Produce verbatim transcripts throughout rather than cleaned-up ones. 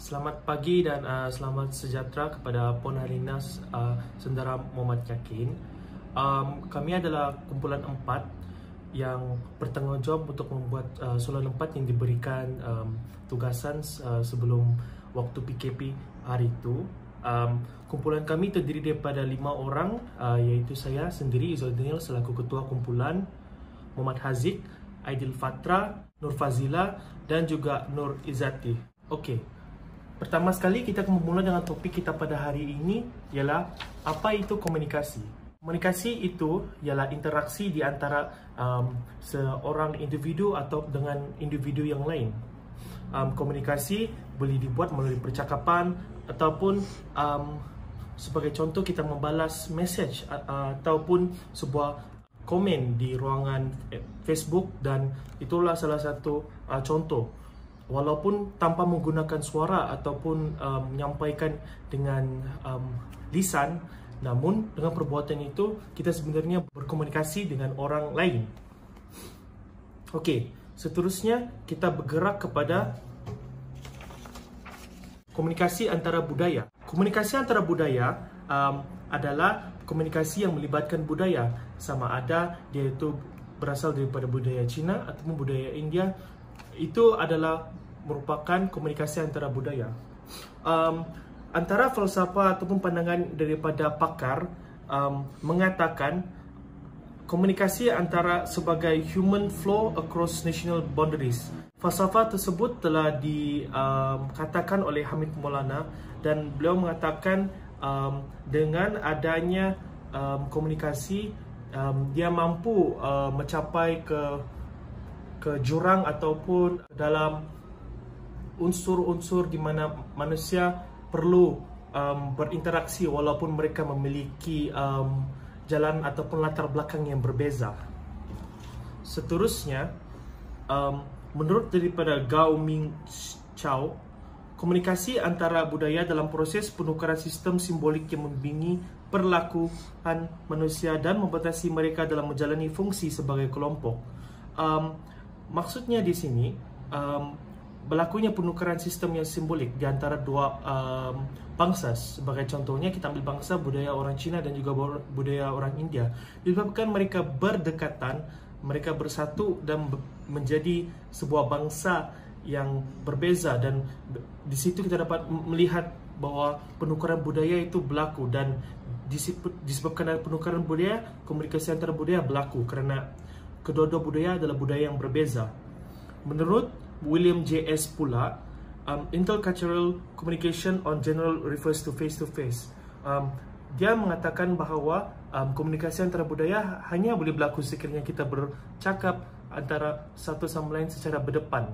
Selamat pagi dan uh, selamat sejahtera kepada Puan Harlina uh, Sundara Mohamad Yakin. Um, kami adalah kumpulan empat yang bertanggungjawab untuk membuat uh, soalan empat yang diberikan um, tugasan uh, sebelum waktu P K P hari itu. Um, kumpulan kami terdiri daripada lima orang, uh, iaitu saya sendiri, Izzuddin Daniel selaku ketua kumpulan, Muhammad Haziq, Aidil Fatra, Nur Fazila dan juga Nur Izzati. Okey. Pertama sekali kita akan memulai dengan topik kita pada hari ini ialah apa itu komunikasi. Komunikasi itu ialah interaksi di antara um, seorang individu atau dengan individu yang lain. Um, komunikasi boleh dibuat melalui percakapan ataupun um, sebagai contoh kita membalas message uh, ataupun sebuah komen di ruangan Facebook, dan itulah salah satu uh, contoh. Walaupun tanpa menggunakan suara ataupun um, menyampaikan dengan um, lisan, namun dengan perbuatan itu kita sebenarnya berkomunikasi dengan orang lain. Okey, seterusnya kita bergerak kepada komunikasi antara budaya. Komunikasi antara budaya um, adalah komunikasi yang melibatkan budaya, sama ada dia itu berasal daripada budaya Cina ataupun budaya India. Itu adalah merupakan komunikasi antara budaya. Um, antara falsafah ataupun pandangan daripada pakar um, mengatakan komunikasi antara sebagai human flow across national boundaries. Falsafah tersebut telah dikatakan um, oleh Hamid Maulana, dan beliau mengatakan um, dengan adanya um, komunikasi um, dia mampu uh, mencapai ke ke jurang ataupun dalam unsur-unsur di mana manusia perlu um, berinteraksi walaupun mereka memiliki um, jalan ataupun latar belakang yang berbeza. Seterusnya, um, menurut daripada Gao Ming Chao, komunikasi antara budaya dalam proses penukaran sistem simbolik yang membimbingi perlakuan manusia dan membatasi mereka dalam menjalani fungsi sebagai kelompok. Um, Maksudnya di sini um, berlakunya penukaran sistem yang simbolik di antara dua um, bangsa. Sebagai contohnya kita ambil bangsa budaya orang Cina dan juga budaya orang India. Disebabkan mereka berdekatan, mereka bersatu dan menjadi sebuah bangsa yang berbeza, dan di situ kita dapat melihat bahwa penukaran budaya itu berlaku, dan disebabkan ada penukaran budaya, komunikasi antara budaya berlaku kerana kedua-dua budaya adalah budaya yang berbeza. Menurut William J S pula, um, intercultural communication on general refers to face-to-face. Um, dia mengatakan bahawa um, komunikasi antara budaya hanya boleh berlaku sekiranya kita bercakap antara satu sama lain secara berdepan.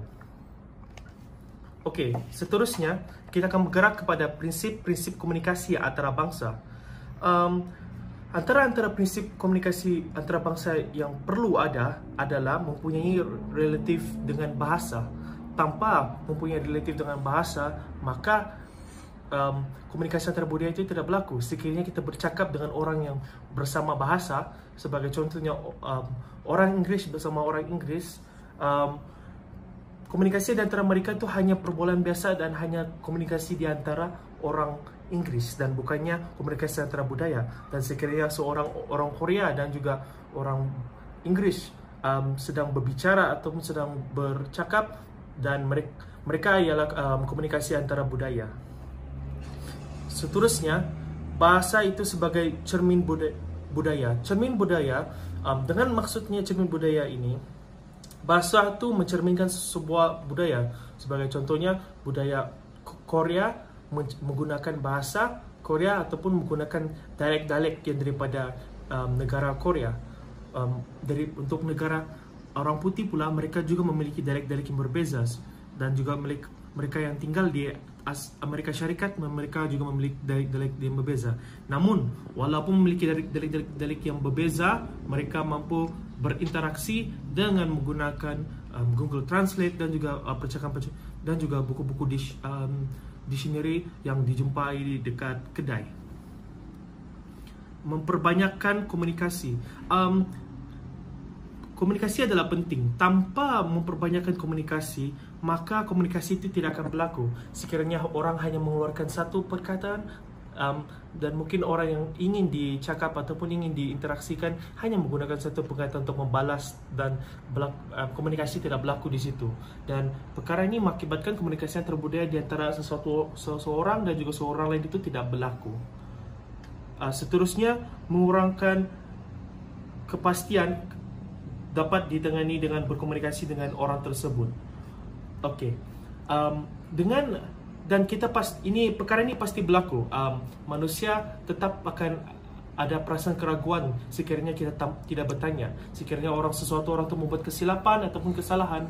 Okey, seterusnya kita akan bergerak kepada prinsip-prinsip komunikasi antara bangsa. Um, Antara-antara prinsip komunikasi antara bangsa yang perlu ada adalah mempunyai relatif dengan bahasa. Tanpa mempunyai relatif dengan bahasa, maka um, komunikasi antara budaya itu tidak berlaku. Sekiranya kita bercakap dengan orang yang bersama bahasa, sebagai contohnya um, orang Inggeris bersama orang Inggeris, um, komunikasi di antara mereka itu hanya perbualan biasa dan hanya komunikasi di antara orang Inggris dan bukannya komunikasi antara budaya. Dan sekiranya seorang orang Korea dan juga orang Inggris um, sedang berbicara ataupun sedang bercakap, dan mereka, mereka ialah um, komunikasi antara budaya. Seterusnya, bahasa itu sebagai cermin budaya. Cermin budaya, um, dengan maksudnya cermin budaya ini, bahasa itu mencerminkan sebuah budaya. Sebagai contohnya, budaya Korea menggunakan bahasa Korea ataupun menggunakan dialek-dialek yang daripada um, negara Korea. Um, dari untuk negara orang putih pula, mereka juga memiliki dialek-dialek yang berbeza, dan juga mereka, mereka yang tinggal di Amerika Syarikat, mereka juga memiliki dialek-dialek yang berbeza. Namun, walaupun memiliki dialek-dialek yang berbeza, mereka mampu berinteraksi dengan menggunakan um, Google Translate dan juga uh, percakapan dan juga buku-buku di um, dictionary yang dijumpai dekat kedai. Memperbanyakkan komunikasi. Um, komunikasi adalah penting. Tanpa memperbanyakkan komunikasi, maka komunikasi itu tidak akan berlaku. Sekiranya orang hanya mengeluarkan satu perkataan, um, dan mungkin orang yang ingin dicakap ataupun ingin diinteraksikan hanya menggunakan satu perkataan untuk membalas, dan berlaku, um, komunikasi tidak berlaku di situ. Dan perkara ini mengakibatkan komunikasi antara budaya di antara sesuatu seseorang dan juga seorang lain itu tidak berlaku. Uh, seterusnya, mengurangkan kepastian dapat ditangani dengan berkomunikasi dengan orang tersebut. Okey, um, dengan dan kita pas ini perkara ini pasti berlaku. Um, manusia tetap akan ada perasaan keraguan sekiranya kita tam, tidak bertanya. Sekiranya orang sesuatu orang itu membuat kesilapan ataupun kesalahan,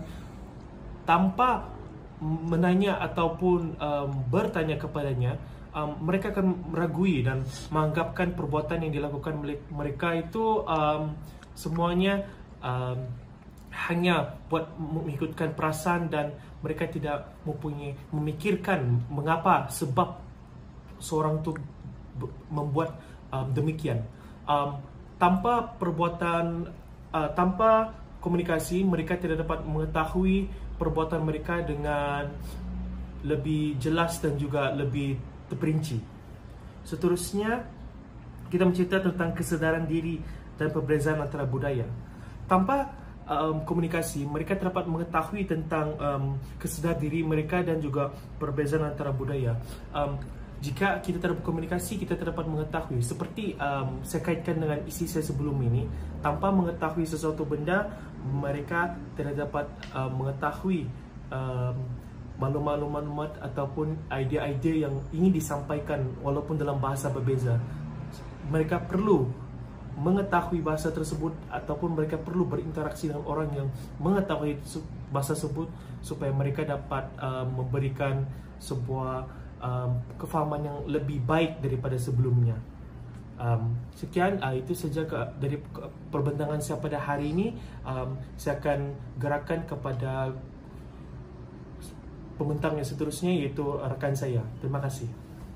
tanpa menanya ataupun um, bertanya kepadanya, um, mereka akan meragui dan menganggapkan perbuatan yang dilakukan mereka itu um, semuanya um, hanya buat mengikutkan perasaan, dan mereka tidak mempunyai memikirkan mengapa sebab seorang itu membuat um, demikian. Um, tanpa perbuatan, uh, tanpa komunikasi, mereka tidak dapat mengetahui perbuatan mereka dengan lebih jelas dan juga lebih terperinci. Seterusnya, kita mencerita tentang kesedaran diri dan perbezaan antara budaya. Tanpa um, komunikasi, mereka dapat mengetahui tentang um, kesedar diri mereka dan juga perbezaan antara budaya. Um, jika kita tidak berkomunikasi, kita tidak dapat mengetahui. Seperti um, saya kaitkan dengan isi saya sebelum ini, tanpa mengetahui sesuatu benda, mereka tidak dapat um, mengetahui um, maklumat-maklumat ataupun idea-idea yang ingin disampaikan walaupun dalam bahasa berbeza. Mereka perlu mengetahui bahasa tersebut ataupun mereka perlu berinteraksi dengan orang yang mengetahui bahasa tersebut supaya mereka dapat uh, memberikan sebuah um, kefahaman yang lebih baik daripada sebelumnya. Um, sekian, uh, itu saja ke, dari perbincangan saya pada hari ini. Um, saya akan gerakkan kepada pembentang yang seterusnya, iaitu rekan saya. Terima kasih.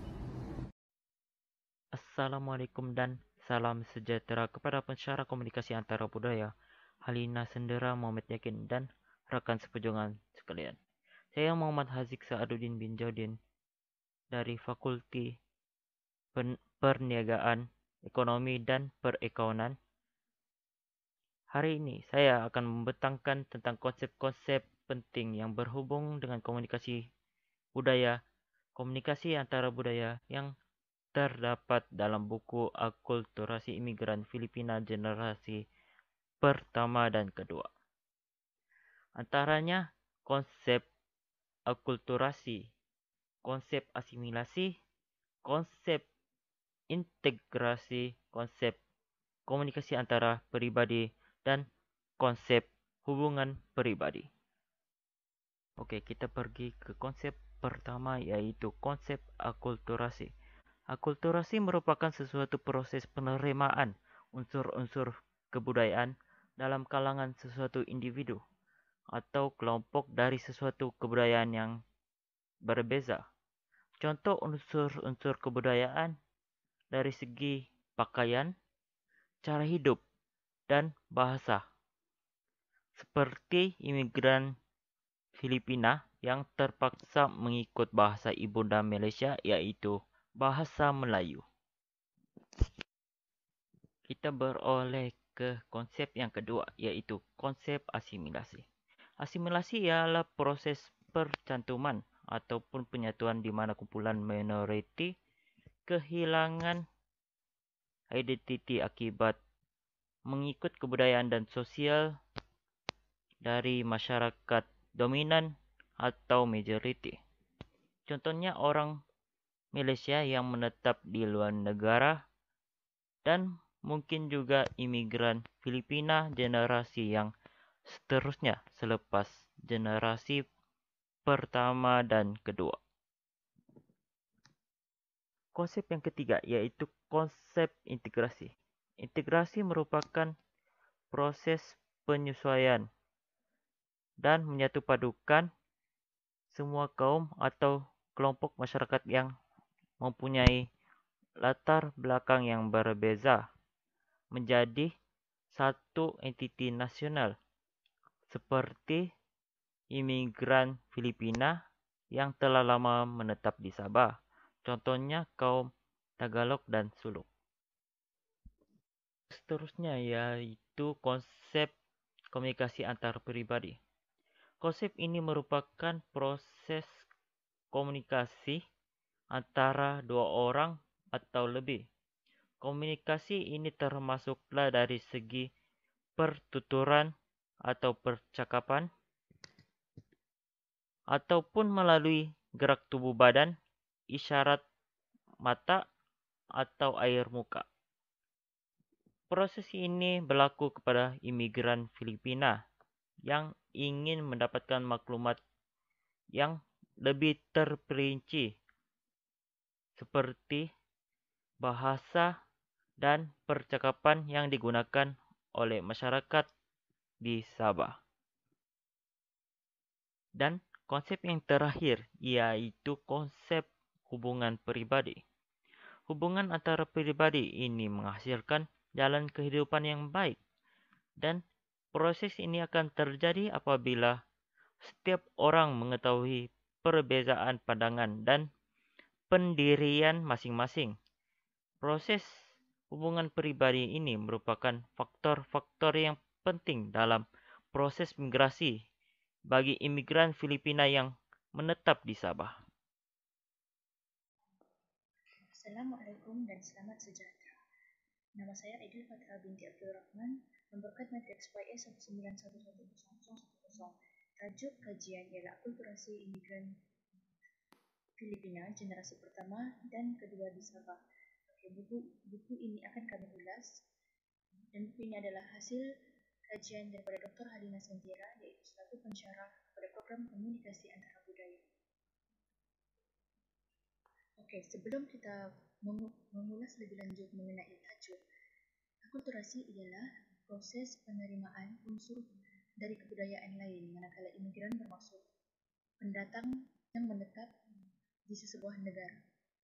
Assalamualaikum dan salam sejahtera kepada pensyarah komunikasi antara budaya, Halina Sendera Muhammad Yakin dan rekan seperjuangan sekalian. Saya Muhammad Haziq Sa'aduddin bin Jodin dari Fakulti Perniagaan, Ekonomi dan Perekonomian. Hari ini saya akan membentangkan tentang konsep-konsep penting yang berhubung dengan komunikasi budaya, komunikasi antara budaya yang terdapat dalam buku Akulturasi Imigran Filipina Generasi Pertama dan Kedua. Antaranya konsep akulturasi, konsep asimilasi, konsep integrasi, konsep komunikasi antara pribadi, dan konsep hubungan pribadi. Oke, kita pergi ke konsep pertama, yaitu konsep akulturasi. Akulturasi merupakan sesuatu proses penerimaan unsur-unsur kebudayaan dalam kalangan sesuatu individu atau kelompok dari sesuatu kebudayaan yang berbeza. Contoh unsur-unsur kebudayaan dari segi pakaian, cara hidup, dan bahasa. Seperti imigran Filipina yang terpaksa mengikut bahasa ibunda Malaysia, yaitu bahasa Melayu. Kita beroleh ke konsep yang kedua, yaitu konsep asimilasi. Asimilasi ialah proses percantuman ataupun penyatuan di mana kumpulan minoriti kehilangan identiti akibat mengikut kebudayaan dan sosial dari masyarakat dominan atau majoriti. Contohnya orang Malaysia yang menetap di luar negara, dan mungkin juga imigran Filipina generasi yang seterusnya selepas generasi pertama dan kedua. Konsep yang ketiga yaitu konsep integrasi. Integrasi merupakan proses penyesuaian dan menyatupadukan semua kaum atau kelompok masyarakat yang mempunyai latar belakang yang berbeza menjadi satu entiti nasional, seperti imigran Filipina yang telah lama menetap di Sabah. Contohnya kaum Tagalog dan Suluk. Seterusnya yaitu konsep komunikasi antar pribadi. Konsep ini merupakan proses komunikasi antara dua orang atau lebih. Komunikasi ini termasuklah dari segi pertuturan atau percakapan, ataupun melalui gerak tubuh badan, isyarat mata, atau air muka. Proses ini berlaku kepada imigran Filipina yang ingin mendapatkan maklumat yang lebih terperinci seperti bahasa dan percakapan yang digunakan oleh masyarakat di Sabah. Dan konsep yang terakhir yaitu konsep hubungan pribadi. Hubungan antara pribadi ini menghasilkan jalan kehidupan yang baik, dan proses ini akan terjadi apabila setiap orang mengetahui perbedaan pandangan dan pendirian masing-masing. Proses hubungan pribadi ini merupakan faktor-faktor yang penting dalam proses migrasi bagi imigran Filipina yang menetap di Sabah. Assalamualaikum dan selamat sejahtera. Nama saya Aidil Fathah binti Abdul Rahman, nomor kad matriks Y E satu sembilan satu satu nol nol satu nol. Tajuk kajian ialah akulturasi imigran Filipina generasi pertama dan kedua di Sabah. Oke, buku, buku ini akan kami ulas, dan buku ini adalah hasil kajian daripada Doktor Halina Sentiera, yaitu selaku pensyarah pada program komunikasi antara budaya. Oke, sebelum kita mengulas lebih lanjut mengenai tajuk, akulturasi ialah proses penerimaan unsur dari kebudayaan lain, manakala imigran bermaksud pendatang yang menetap di sebuah negara.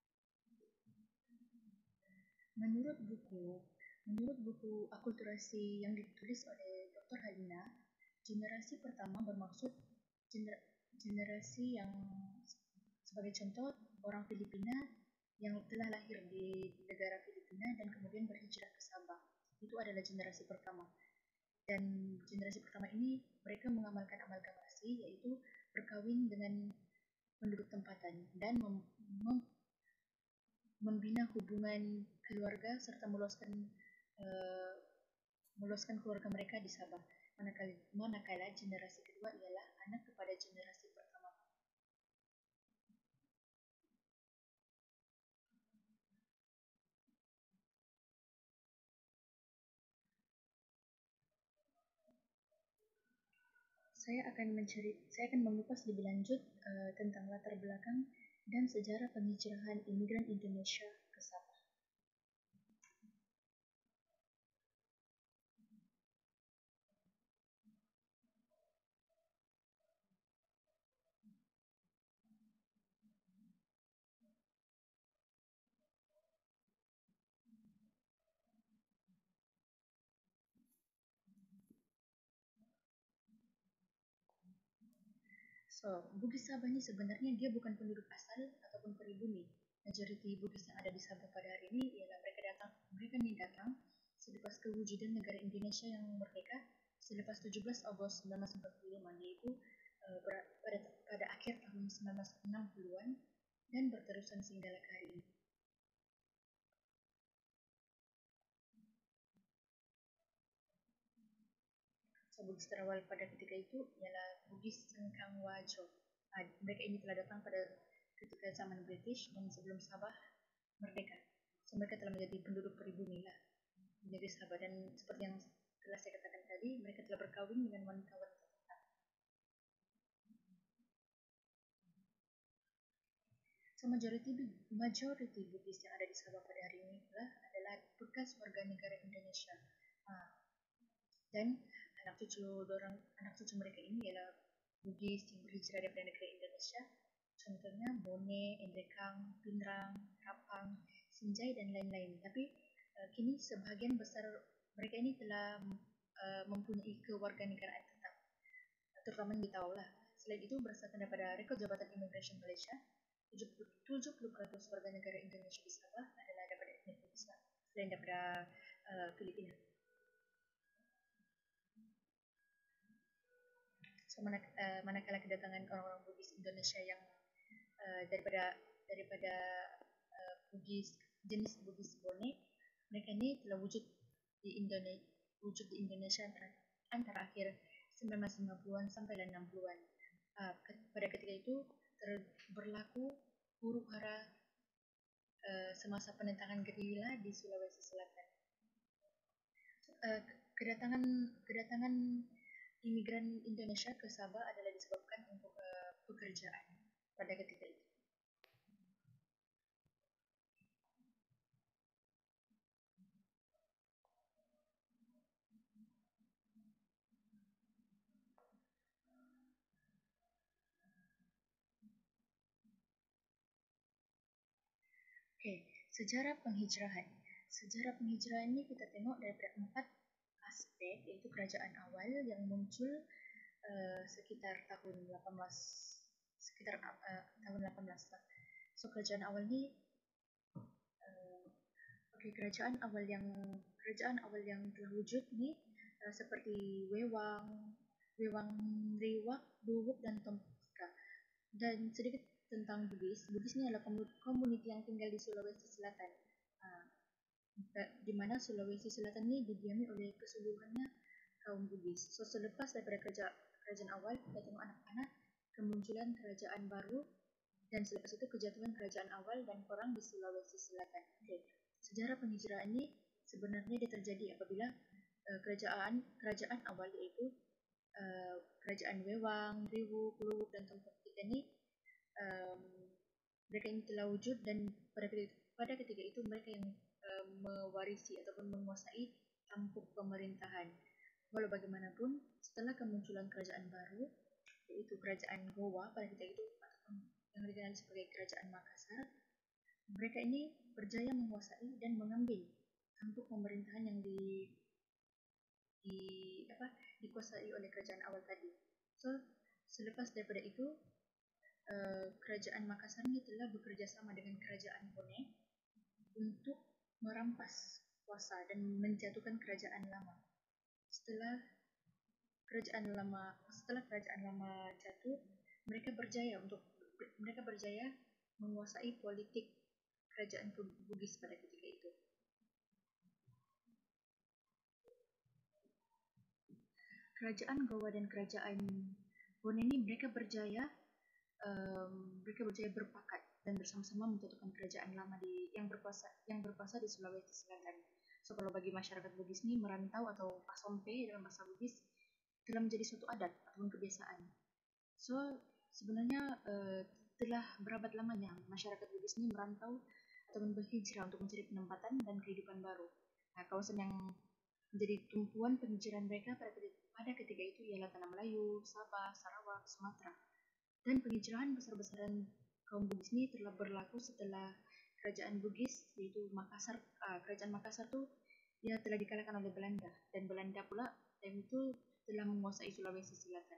Menurut buku, menurut buku akulturasi yang ditulis oleh Doktor Halina, generasi pertama bermaksud gener generasi yang sebagai contoh orang Filipina yang telah lahir di negara Filipina dan kemudian berhijrah ke Sabah. Itu adalah generasi pertama. Dan generasi pertama ini mereka mengamalkan amalgamasi, yaitu berkawin dengan penduduk tempatan dan mem mem membina hubungan keluarga serta meloloskan uh, meloloskan keluarga mereka di Sabah. Manakala, manakala generasi kedua ialah anak kepada generasi pertama. Saya akan mencari, saya akan mengupas lebih lanjut uh, tentang latar belakang dan sejarah penghijrahan imigran Indonesia ke Sabah. So, Bugis Sabah ini sebenarnya dia bukan penduduk asal ataupun pribumi. Majoriti Bugis yang ada di Sabah pada hari ini ialah mereka datang, mereka ini datang selepas kewujudan negara Indonesia yang merdeka selepas tujuh belas Agustus seribu sembilan ratus empat puluh lima, yaitu uh, pada, pada akhir tahun seribu sembilan ratus enam puluhan dan berterusan sehingga hari ini. So, Bugis terawal pada ketika itu ialah Bugis Sengkang Wajo. Nah, mereka ini telah datang pada ketika zaman British dan sebelum Sabah merdeka. So, mereka telah menjadi penduduk pribumi lah di negeri Sabah, dan seperti yang telah saya katakan tadi, mereka telah berkawin dengan wanita-wanita tempatan. So, majority majority Bugis yang ada di Sabah pada hari ini adalah, adalah bekas warga negara Indonesia. Nah, dan anak cucu orang anak cucu mereka ini ialah Bugis yang berhijrah daripada negara Indonesia. Contohnya Bone, Endrekang, Pinrang, Rapang, Sinjai, dan lain-lain. Tapi uh, kini sebahagian besar mereka ini telah uh, mempunyai kewarganegaraan tetap, terutama yang ditahu lah. Selain itu, berdasarkan daripada rekod Jabatan Imigresen Malaysia, tujuh puluh peratus warga negara Indonesia di Sabah adalah daripada etnik Bugis selain daripada uh, Filipina. So, mana, uh, manakala kedatangan orang-orang Bugis Indonesia yang uh, daripada daripada uh, Bugis jenis Bugis Bone, mereka ini telah wujud di Indonesia wujud di Indonesia antara, antara akhir seribu sembilan ratus lima puluhan sampai enam puluhan. Uh, pada ketika itu berlaku huru hara uh, semasa penentangan gerila di Sulawesi Selatan. Uh, kedatangan kedatangan imigran Indonesia ke Sabah adalah disebabkan untuk uh, pekerjaan pada ketika itu. Oke, sejarah penghijrahan. Sejarah penghijrahan ini kita tengok daripada empat aspek, yaitu kerajaan awal yang muncul uh, sekitar tahun lapan belas sekitar uh, tahun lapan belas lah. So kerajaan awal ni uh, okay, kerajaan awal yang kerajaan awal yang telah wujud ni uh, seperti Wewang, Wewang Rewak, Duwuk dan Tompika. Dan sedikit tentang Bugis. Bugis ni adalah komuniti yang tinggal di Sulawesi Selatan. Uh, di mana Sulawesi Selatan ni didiami oleh keseluruhannya kaum Bugis. So selepas daripada kerja, kerajaan awal, kita tengok anak-anak kemunculan kerajaan baru dan selepas itu kejatuhan kerajaan awal dan perang di Sulawesi Selatan. Okay. Sejarah penghijrahan ini sebenarnya dia terjadi apabila uh, kerajaan kerajaan awal iaitu uh, kerajaan Wewang, Rewuk, Luwuk dan Tompika ini um, mereka ini telah wujud dan pada ketika, pada ketika itu mereka yang uh, mewarisi ataupun menguasai tampuk pemerintahan. Walau bagaimanapun, setelah kemunculan kerajaan baru, yaitu kerajaan Goa pada ketika itu yang dikenal sebagai kerajaan Makassar, mereka ini berjaya menguasai dan mengambil tampuk pemerintahan yang di, di apa dikuasai oleh kerajaan awal tadi. So selepas daripada itu, uh, kerajaan Makassar ini telah bekerja sama dengan kerajaan Bone untuk merampas kuasa dan menjatuhkan kerajaan lama. Setelah kerajaan lama setelah kerajaan lama jatuh, mereka berjaya untuk mereka berjaya menguasai politik kerajaan Bugis pada ketika itu. Kerajaan Goa dan kerajaan Bone ini mereka berjaya um, mereka berjaya berpakat dan bersama-sama menjatuhkan kerajaan lama di yang berkuasa yang berkuasa di Sulawesi Selatan. So kalau bagi masyarakat Bugis ini merantau atau pasompe dalam bahasa Bugis telah menjadi suatu adat ataupun kebiasaan. So sebenarnya uh, telah berabad lamanya masyarakat Bugis ini merantau ataupun berhijrah untuk mencari penempatan dan kehidupan baru. Nah, kawasan yang menjadi tumpuan penghijrahan mereka pada ketika, pada ketika itu ialah Tanah Melayu, Sabah, Sarawak, Sumatera. Dan penghijrahan besar-besaran kaum Bugis ini telah berlaku setelah kerajaan Bugis yaitu Makassar. Uh, kerajaan Makassar itu dia telah dikalahkan oleh Belanda dan Belanda pula dan itu telah menguasai Sulawesi Selatan.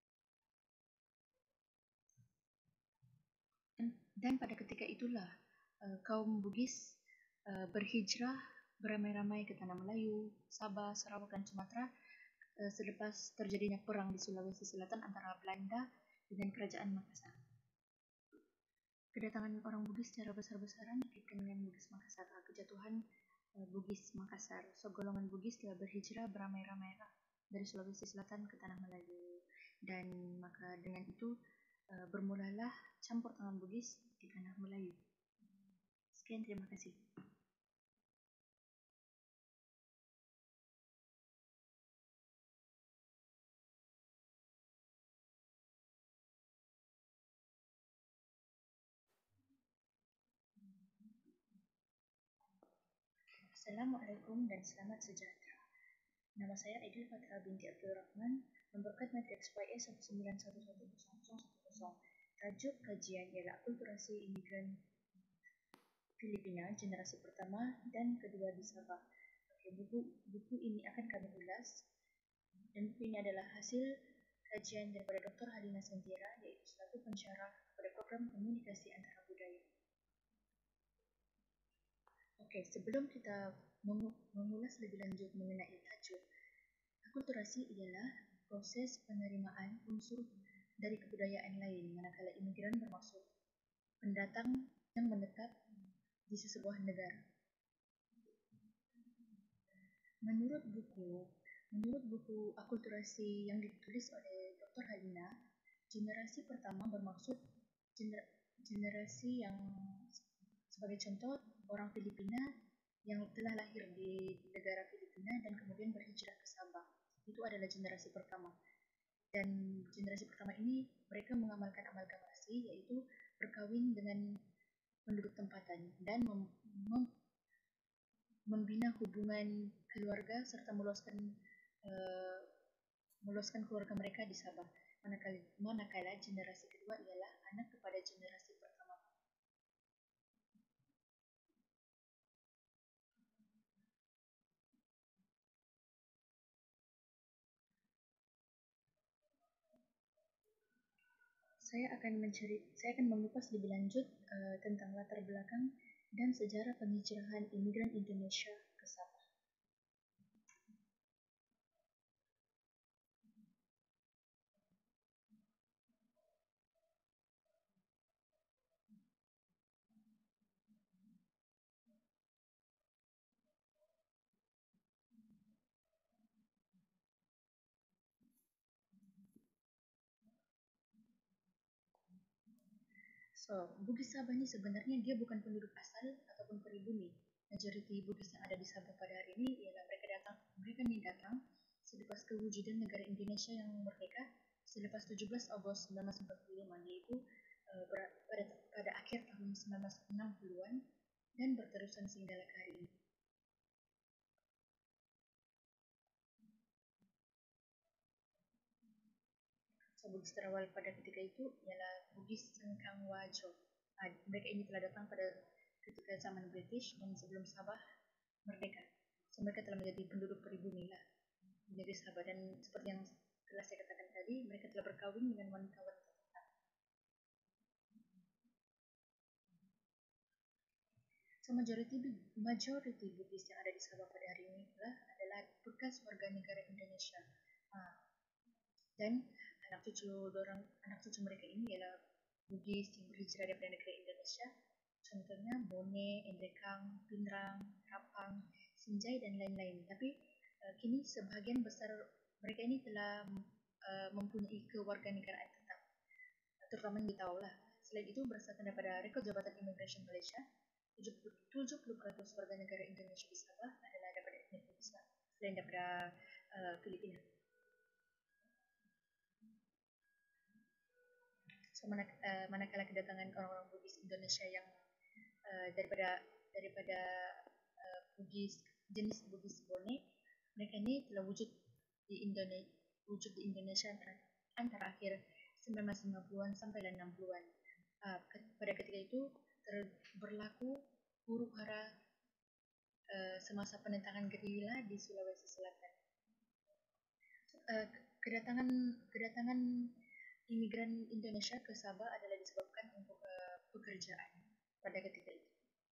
Dan, dan pada ketika itulah uh, kaum Bugis uh, berhijrah beramai-ramai ke Tanah Melayu, Sabah, Sarawak dan Sumatera uh, selepas terjadinya perang di Sulawesi Selatan antara Belanda dengan kerajaan Makassar. Kedatangan orang Bugis secara besar-besaran dikaitkan dengan Bugis Makassar, kejatuhan uh, Bugis Makassar. So golongan Bugis telah berhijrah beramai-ramai dari Sulawesi Selatan ke Tanah Melayu dan maka dengan itu uh, bermulalah campur tangan Bugis di Tanah Melayu. Sekian, terima kasih. Assalamualaikum dan selamat sejahtera. Nama saya Aidil Fatra binti Abdul Rahman, nomor kad matriks Y S satu sembilan satu satu nol nol satu nol. Tajuk kajian ialah akulturasi imigran Filipina generasi pertama dan kedua di Sabah. Okay, buku, buku ini akan kami ulas dan buku ini adalah hasil kajian daripada Doktor Halina Sentira, yaitu selaku pensyarah pada program komunikasi antara budaya. Oke, sebelum kita mengulas lebih lanjut mengenai tajuk, akulturasi ialah proses penerimaan unsur dari kebudayaan lain, manakala imigran bermaksud pendatang yang menetap di sesebuah negara. Menurut buku, menurut buku akulturasi yang ditulis oleh Doktor Halina, generasi pertama bermaksud gener generasi yang sebagai contoh orang Filipina yang telah lahir di negara Filipina dan kemudian berhijrah ke Sabah. Itu adalah generasi pertama. Dan generasi pertama ini mereka mengamalkan amalgamasi, yaitu berkawin dengan penduduk tempatan dan mem mem membina hubungan keluarga serta meluaskan uh, meluaskan keluarga mereka di Sabah. Manakala, manakala generasi kedua ialah anak kepada generasi pertama. Saya akan mencari, saya akan mengupas lebih lanjut uh, tentang latar belakang dan sejarah penghijrahan imigran Indonesia ke Sabah. So, Bugis Sabah ini sebenarnya dia bukan penduduk asal ataupun pribumi. Majoriti Bugis yang ada di Sabah pada hari ini ialah mereka datang, mereka ini datang selepas kewujudan negara Indonesia yang merdeka selepas tujuh belas Agustus seribu sembilan ratus empat puluh lima, yaitu uh, pada, pada akhir tahun seribu sembilan ratus enam puluhan dan berterusan sehingga hari ini. So, Bugis terawal pada ketika itu ialah Bugis Sengkang Wajo. Nah, mereka ini telah datang pada ketika zaman British dan sebelum Sabah merdeka. So, mereka telah menjadi penduduk pribumi lah, menjadi Sabah, dan seperti yang telah saya katakan tadi, mereka telah berkawin dengan wanita-wanita tempatan. So, majority majority Bugis yang ada di Sabah pada hari ini adalah, adalah bekas warga negara Indonesia. Nah, dan anak cucu orang anak cucu mereka ini ialah Bugis yang berhijrah daripada negara Indonesia. Contohnya Bone, Endrekang, Pinrang, Rapang, Sinjai dan lain-lain. Tapi uh, kini sebahagian besar mereka ini telah uh, mempunyai kewarganegaraan tetap, terutama yang ditahu lah. Selain itu, berdasarkan daripada rekod Jabatan Imigrasi Malaysia, tujuh puluh peratus warga negara Indonesia di Sabah adalah daripada etnik Bugis selain daripada uh, Filipina. So, mana, uh, manakala kedatangan orang-orang Bugis Indonesia yang uh, daripada daripada uh, Bugis jenis Bugis Bone, mereka ini telah wujud di Indonesia wujud di Indonesia antara, antara akhir seribu sembilan ratus lima puluhan sampai enam puluhan. Uh, pada ketika itu berlaku huru hara uh, semasa penentangan gerila di Sulawesi Selatan. Uh, kedatangan kedatangan imigran Indonesia ke Sabah adalah disebabkan untuk uh, pekerjaan pada ketika itu.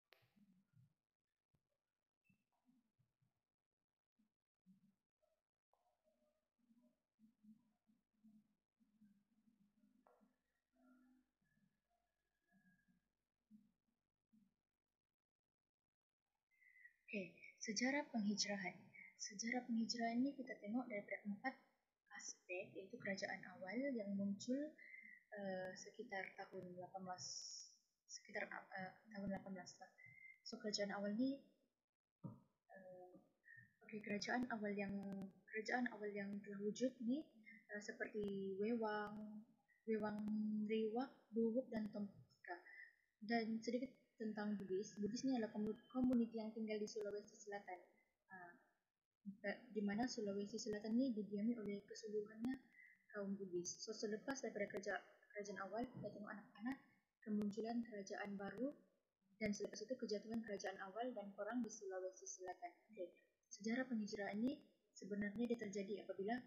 Oke, sejarah penghijrahan. Sejarah penghijrahan ini kita tengok daripada empat aspek, yaitu kerajaan awal yang muncul uh, sekitar tahun lapan belas sekitar uh, tahun lapan belas lah. So, kerajaan awal ni uh, okay, kerajaan awal yang kerajaan awal yang telah wujud ni uh, seperti Wewang, Wewang Riwak, Duwuk dan Tompika. Dan sedikit tentang Bugis. Bugis ni adalah komuniti yang tinggal di Sulawesi Selatan. Uh, di mana Sulawesi Selatan ni didiami oleh keseluruhannya kaum Bugis. So, selepas daripada kerajaan, kerajaan awal, kita tengok anak-anak, kemunculan kerajaan baru, dan selepas itu kejatuhan kerajaan awal dan perang di Sulawesi Selatan. Okay. Sejarah penghijrahan ini sebenarnya dia terjadi apabila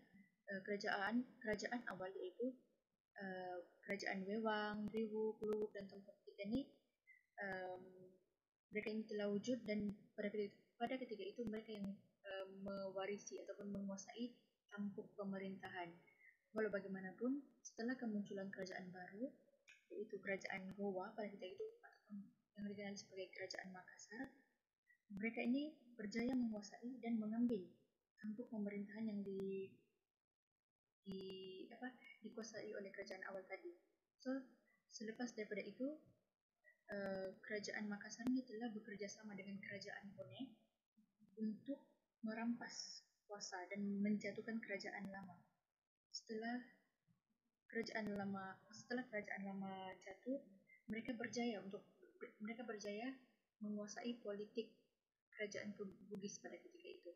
uh, kerajaan kerajaan awal, iaitu uh, kerajaan Wewang, Riwu, Kluwut dan Tompok ini, um, mereka ini telah wujud, dan pada ketika, pada ketika itu mereka yang uh, mewarisi ataupun menguasai tampuk pemerintahan. Walau bagaimanapun, setelah kemunculan kerajaan baru, yaitu kerajaan Gowa pada ketika itu, ataupun yang dikenal sebagai kerajaan Makassar, mereka ini berjaya menguasai dan mengambil tampuk pemerintahan yang di, di apa dikuasai oleh kerajaan awal tadi. So, selepas daripada itu, uh, kerajaan Makassar ini telah bekerja sama dengan kerajaan Bone untuk merampas kuasa dan menjatuhkan kerajaan lama. Setelah kerajaan lama setelah kerajaan lama jatuh, mereka berjaya untuk mereka berjaya menguasai politik kerajaan Bugis pada ketika itu.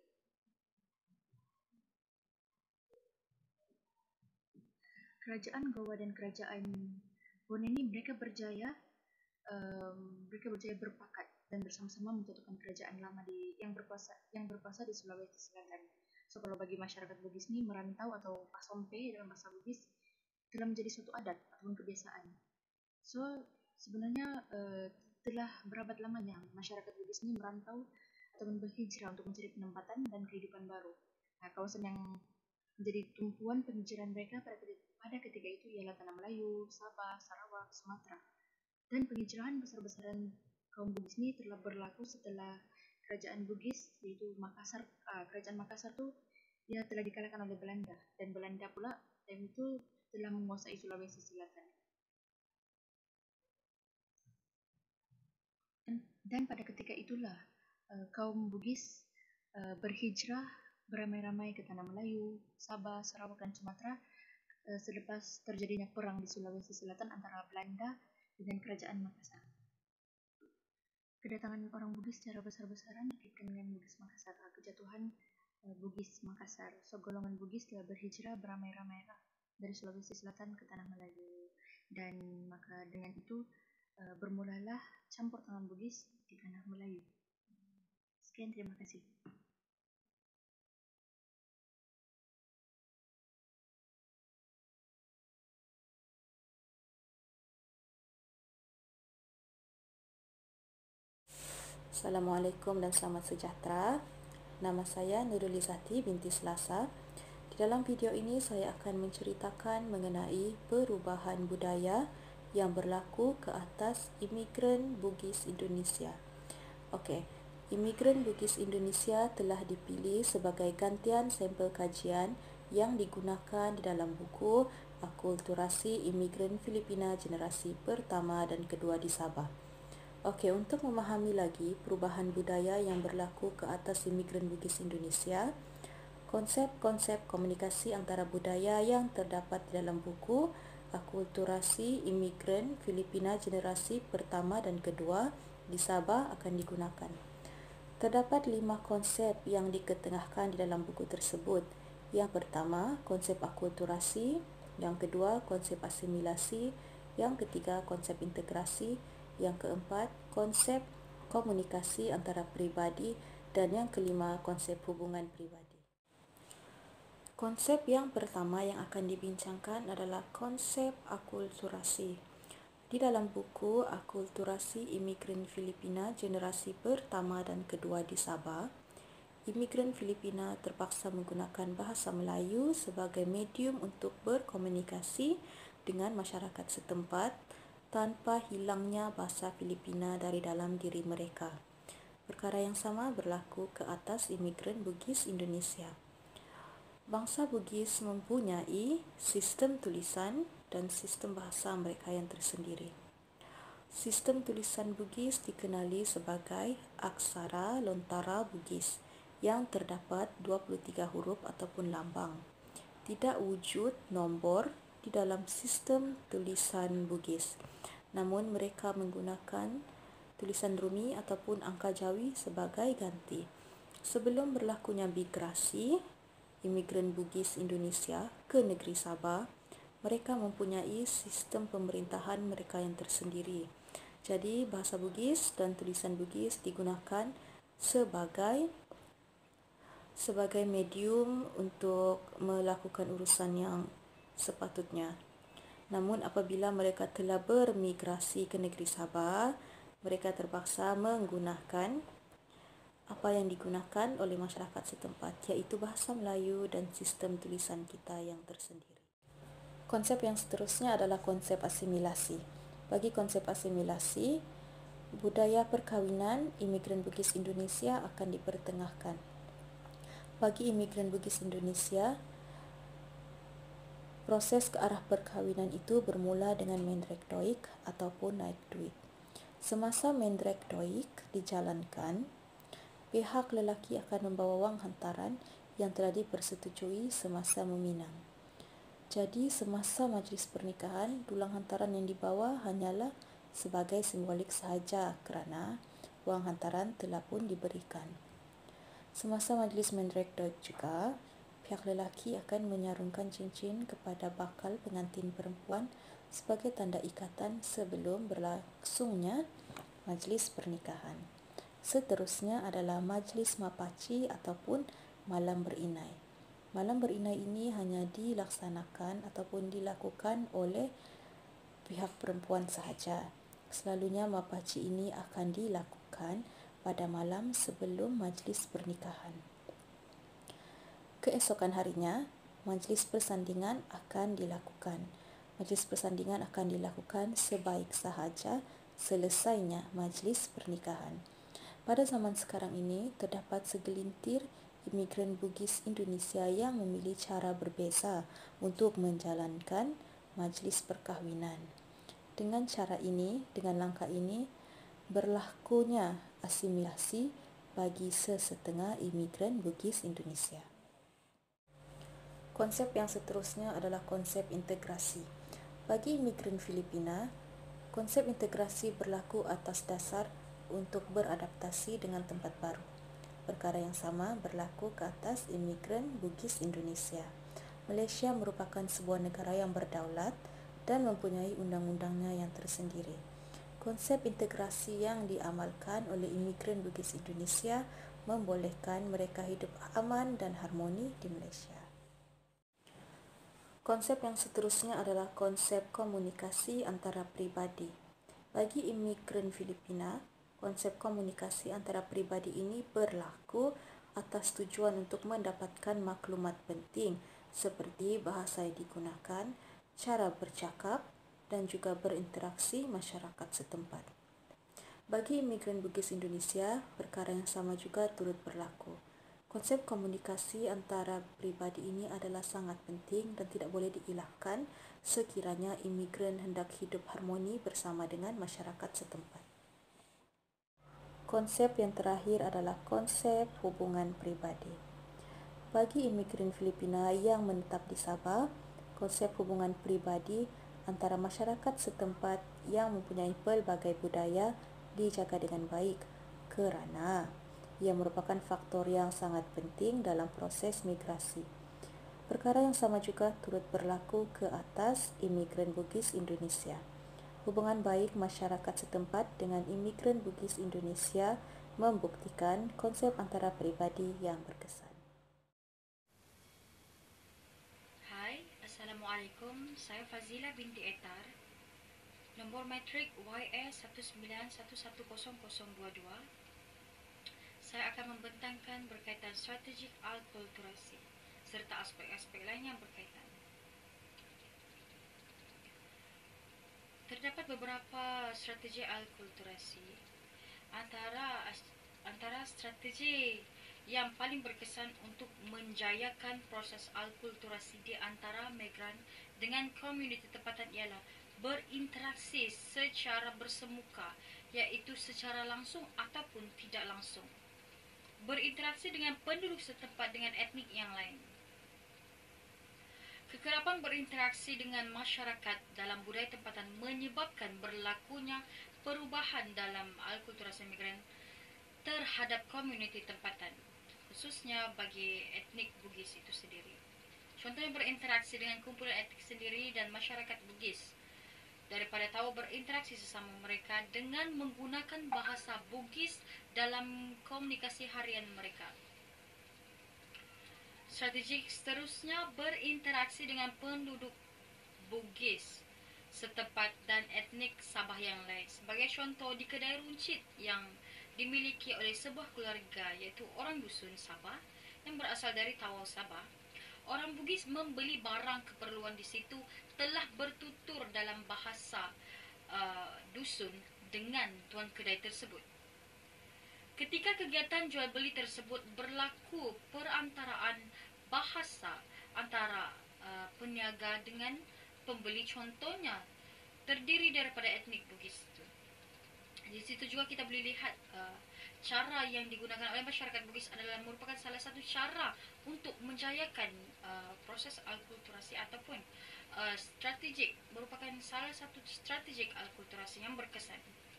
Kerajaan Gowa dan kerajaan Bone ini mereka berjaya um, mereka berjaya berpakat dan bersama-sama menjatuhkan kerajaan lama di yang berkuasa yang berkuasa di Sulawesi Selatan. So, kalau bagi masyarakat Bugis ini, merantau atau pasompe dalam bahasa Bugis telah menjadi suatu adat ataupun kebiasaan. So, sebenarnya uh, telah berabad lamanya masyarakat Bugis ini merantau ataupun berhijrah untuk mencari penempatan dan kehidupan baru. Nah, kawasan yang menjadi tumpuan penghijrahan mereka pada ketika, pada ketika itu ialah Tanah Melayu, Sabah, Sarawak, Sumatera. Dan penghijrahan besar-besaran kaum Bugis ini telah berlaku setelah kerajaan Bugis, yaitu Makassar. Uh, kerajaan Makassar itu dia telah dikalahkan oleh Belanda, dan Belanda pula dan itu telah menguasai Sulawesi Selatan. Dan, dan pada ketika itulah uh, kaum Bugis uh, berhijrah beramai-ramai ke Tanah Melayu, Sabah, Sarawak dan Sumatera uh, selepas terjadinya perang di Sulawesi Selatan antara Belanda dengan kerajaan Makassar. Kedatangan orang Bugis secara besar-besaran dikaitkan dengan Bugis Makassar, kejatuhan uh, Bugis Makassar. So, golongan Bugis telah berhijrah beramai-ramai dari Sulawesi Selatan ke Tanah Melayu, dan maka dengan itu uh, bermulalah campur tangan Bugis di Tanah Melayu. Sekian, terima kasih. Assalamualaikum dan selamat sejahtera. Nama saya Nurulizati binti Selasa. Di dalam video ini saya akan menceritakan mengenai perubahan budaya yang berlaku ke atas imigran Bugis Indonesia. Okey, imigran Bugis Indonesia telah dipilih sebagai gantian sampel kajian yang digunakan di dalam buku Akulturasi Imigran Filipina Generasi Pertama dan Kedua di Sabah. Okey, untuk memahami lagi perubahan budaya yang berlaku ke atas imigran Bugis Indonesia, konsep-konsep komunikasi antara budaya yang terdapat di dalam buku Akulturasi Imigran Filipina Generasi Pertama dan Kedua di Sabah akan digunakan. Terdapat lima konsep yang diketengahkan di dalam buku tersebut. Yang pertama, konsep akulturasi. Yang kedua, konsep asimilasi. Yang ketiga, konsep integrasi. Yang keempat, konsep komunikasi antara pribadi, dan yang kelima, konsep hubungan pribadi. Konsep yang pertama yang akan dibincangkan adalah konsep akulturasi. Di dalam buku Akulturasi Imigran Filipina Generasi Pertama dan Kedua di Sabah, imigran Filipina terpaksa menggunakan bahasa Melayu sebagai medium untuk berkomunikasi dengan masyarakat setempat tanpa hilangnya bahasa Filipina dari dalam diri mereka. Perkara yang sama berlaku ke atas imigran Bugis Indonesia. Bangsa Bugis mempunyai sistem tulisan dan sistem bahasa mereka yang tersendiri. Sistem tulisan Bugis dikenali sebagai Aksara Lontara Bugis yang terdapat dua puluh tiga huruf ataupun lambang. Tidak wujud nombor di dalam sistem tulisan Bugis. Namun mereka menggunakan tulisan Rumi ataupun angka Jawi sebagai ganti. Sebelum berlakunya migrasi imigran Bugis Indonesia ke negeri Sabah, mereka mempunyai sistem pemerintahan mereka yang tersendiri. Jadi bahasa Bugis dan tulisan Bugis digunakan sebagai sebagai medium untuk melakukan urusan yang sepatutnya. Namun apabila mereka telah bermigrasi ke negeri Sabah, mereka terpaksa menggunakan apa yang digunakan oleh masyarakat setempat, iaitu bahasa Melayu dan sistem tulisan kita yang tersendiri. Konsep yang seterusnya adalah konsep asimilasi. Bagi konsep asimilasi, budaya perkahwinan imigran Bugis Indonesia akan dipertengahkan. Bagi imigran Bugis Indonesia, proses ke arah perkahwinan itu bermula dengan mendrekdoik ataupun naik duit. Semasa mendrekdoik dijalankan, pihak lelaki akan membawa wang hantaran yang telah dipersetujui semasa meminang. Jadi semasa majlis pernikahan, dulang hantaran yang dibawa hanyalah sebagai simbolik sahaja kerana wang hantaran telah pun diberikan. Semasa majlis mendrekdoik juga, pihak lelaki akan menyarungkan cincin kepada bakal pengantin perempuan sebagai tanda ikatan sebelum berlangsungnya majlis pernikahan. Seterusnya adalah majlis mapaci ataupun malam berinai. Malam berinai ini hanya dilaksanakan ataupun dilakukan oleh pihak perempuan sahaja. Selalunya mapaci ini akan dilakukan pada malam sebelum majlis pernikahan. Keesokan harinya, majlis persandingan akan dilakukan. Majlis persandingan akan dilakukan sebaik sahaja selesainya majlis pernikahan. Pada zaman sekarang ini, terdapat segelintir imigran Bugis Indonesia yang memilih cara berbeza untuk menjalankan majlis perkahwinan. Dengan cara ini, dengan langkah ini, berlakunya asimilasi bagi sesetengah imigran Bugis Indonesia. Konsep yang seterusnya adalah konsep integrasi. Bagi imigran Filipina, konsep integrasi berlaku atas dasar untuk beradaptasi dengan tempat baru. Perkara yang sama berlaku ke atas imigran Bugis Indonesia. Malaysia merupakan sebuah negara yang berdaulat dan mempunyai undang-undangnya yang tersendiri. Konsep integrasi yang diamalkan oleh imigran Bugis Indonesia membolehkan mereka hidup aman dan harmoni di Malaysia. Konsep yang seterusnya adalah konsep komunikasi antara pribadi. Bagi imigran Filipina, konsep komunikasi antara pribadi ini berlaku atas tujuan untuk mendapatkan maklumat penting seperti bahasa yang digunakan, cara bercakap dan juga berinteraksi masyarakat setempat. Bagi imigran Bugis Indonesia, perkara yang sama juga turut berlaku. Konsep komunikasi antara pribadi ini adalah sangat penting dan tidak boleh diilahkan sekiranya imigran hendak hidup harmoni bersama dengan masyarakat setempat. Konsep yang terakhir adalah konsep hubungan pribadi. Bagi imigran Filipina yang menetap di Sabah, konsep hubungan pribadi antara masyarakat setempat yang mempunyai pelbagai budaya dijaga dengan baik kerana ia merupakan faktor yang sangat penting dalam proses migrasi. Perkara yang sama juga turut berlaku ke atas imigran Bugis Indonesia. Hubungan baik masyarakat setempat dengan imigran Bugis Indonesia membuktikan konsep antara pribadi yang berkesan. Hai, Assalamualaikum. Saya Fazila binti Etar. Nombor matrik Y S satu sembilan satu satu kosong kosong dua dua. Saya akan membentangkan berkaitan strategi alkulturasi serta aspek-aspek lain yang berkaitan. Terdapat beberapa strategi alkulturasi. Antara antara strategi yang paling berkesan untuk menjayakan proses alkulturasi di antara migran dengan komuniti tempatan ialah berinteraksi secara bersemuka, iaitu secara langsung ataupun tidak langsung. Berinteraksi dengan penduduk setempat dengan etnik yang lain. Kekerapan berinteraksi dengan masyarakat dalam budaya tempatan menyebabkan berlakunya perubahan dalam alkulturasi migran terhadap komuniti tempatan, khususnya bagi etnik Bugis itu sendiri. Contohnya berinteraksi dengan kumpulan etnik sendiri dan masyarakat Bugis, daripada tahu berinteraksi sesama mereka dengan menggunakan bahasa Bugis dalam komunikasi harian mereka. Strategi seterusnya berinteraksi dengan penduduk Bugis setempat dan etnik Sabah yang lain. Sebagai contoh, di kedai runcit yang dimiliki oleh sebuah keluarga iaitu orang dusun Sabah yang berasal dari Tawau Sabah, orang Bugis membeli barang keperluan di situ telah bertutur dalam bahasa uh, dusun dengan tuan kedai tersebut. Ketika kegiatan jual beli tersebut berlaku perantaraan bahasa antara uh, peniaga dengan pembeli, contohnya terdiri daripada etnik Bugis itu. Di situ juga kita boleh lihat uh, cara yang digunakan oleh masyarakat Bugis adalah merupakan salah satu cara untuk menjayakan uh, proses alkulturasi ataupun uh, strategik, merupakan salah satu strategik alkulturasi yang berkesan.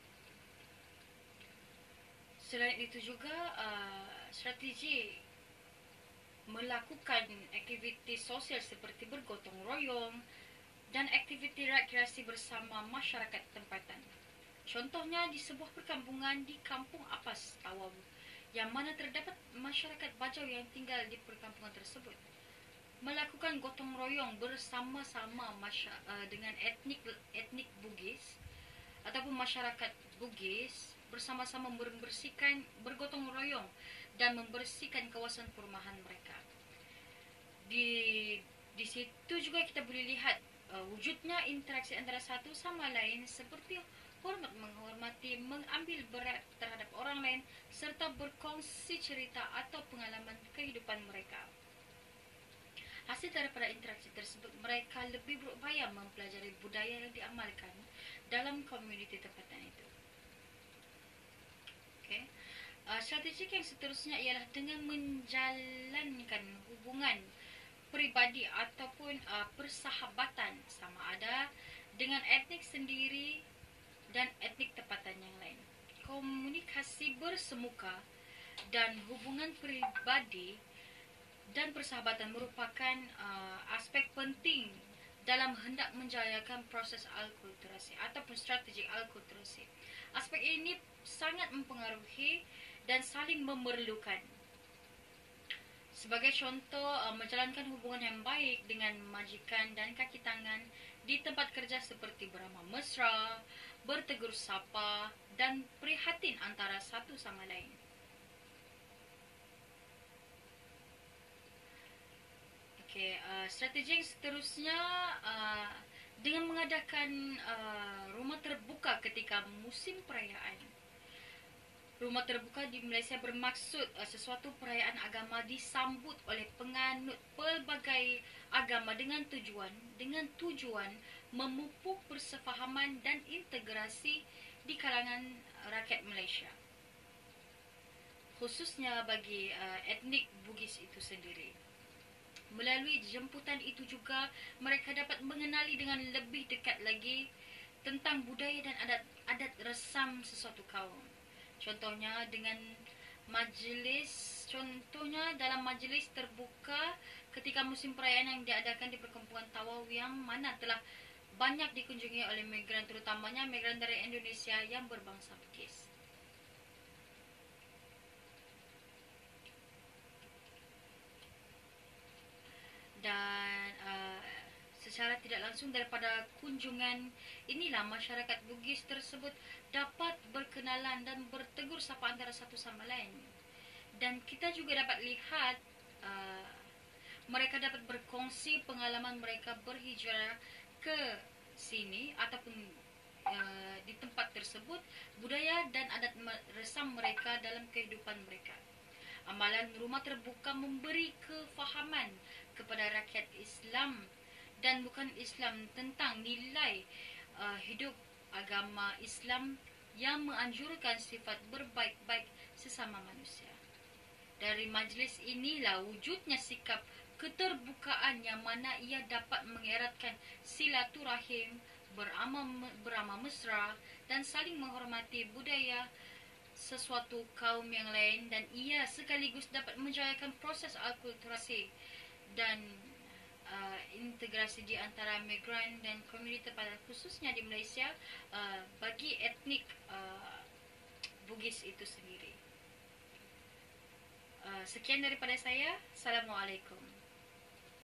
Selain itu juga uh, strategi melakukan aktiviti sosial seperti bergotong royong dan aktiviti rekreasi bersama masyarakat tempatan. Contohnya di sebuah perkampungan di Kampung Apas, Tawau, yang mana terdapat masyarakat Bajau yang tinggal di perkampungan tersebut, melakukan gotong royong bersama-sama masya- uh, dengan etnik etnik Bugis ataupun masyarakat Bugis bersama-sama membersihkan, bergotong royong dan membersihkan kawasan perumahan mereka. Di di situ juga kita boleh lihat uh, wujudnya interaksi antara satu sama lain seperti hormat menghormati, mengambil berat terhadap orang lain serta berkongsi cerita atau pengalaman kehidupan mereka. Hasil daripada interaksi tersebut, mereka lebih berupaya mempelajari budaya yang diamalkan dalam komuniti tempatan itu. Okay. Uh, strategi yang seterusnya ialah dengan menjalankan hubungan peribadi ataupun uh, persahabatan sama ada dengan etnik sendiri dan etnik tempatan yang lain. Komunikasi bersemuka dan hubungan peribadi dan persahabatan merupakan uh, aspek penting dalam hendak menjayakan proses alkulturasi ataupun strategi alkulturasi. Aspek ini sangat mempengaruhi dan saling memerlukan. Sebagai contoh, uh, menjalankan hubungan yang baik dengan majikan dan kaki tangan di tempat kerja seperti beramah mesra, bertegur sapa dan prihatin antara satu sama lain. Okey, uh, strategi yang seterusnya uh, dengan mengadakan uh, rumah terbuka ketika musim perayaan. Rumah terbuka di Malaysia bermaksud uh, sesuatu perayaan agama disambut oleh penganut pelbagai agama dengan tujuan dengan tujuan memupuk persefahaman dan integrasi di kalangan rakyat Malaysia, khususnya bagi uh, etnik Bugis itu sendiri. Melalui jemputan itu juga mereka dapat mengenali dengan lebih dekat lagi tentang budaya dan adat-adat resam sesuatu kaum. Contohnya dengan majlis, contohnya dalam majlis terbuka ketika musim perayaan yang diadakan di perkampungan Tawau yang mana telah banyak dikunjungi oleh migran, terutamanya migran dari Indonesia yang berbangsa Bugis. Dan uh, secara tidak langsung daripada kunjungan inilah masyarakat Bugis tersebut dapat berkenalan dan bertegur sapa antara satu sama lain. Dan kita juga dapat lihat uh, mereka dapat berkongsi pengalaman mereka berhijrah ke sini ataupun uh, di tempat tersebut, budaya dan adat resam mereka dalam kehidupan mereka. Amalan rumah terbuka memberi kefahaman kepada rakyat Islam dan bukan Islam tentang nilai uh, hidup agama Islam yang menganjurkan sifat berbaik-baik sesama manusia. Dari majlis inilah wujudnya sikap keterbukaan yang mana ia dapat mengeratkan silaturahim, beramah, beramah mesra dan saling menghormati budaya sesuatu kaum yang lain, dan ia sekaligus dapat menjayakan proses alkulturasi dan uh, integrasi di antara migran dan komuniti pada khususnya di Malaysia uh, bagi etnik uh, Bugis itu sendiri. Uh, sekian daripada saya. Assalamualaikum.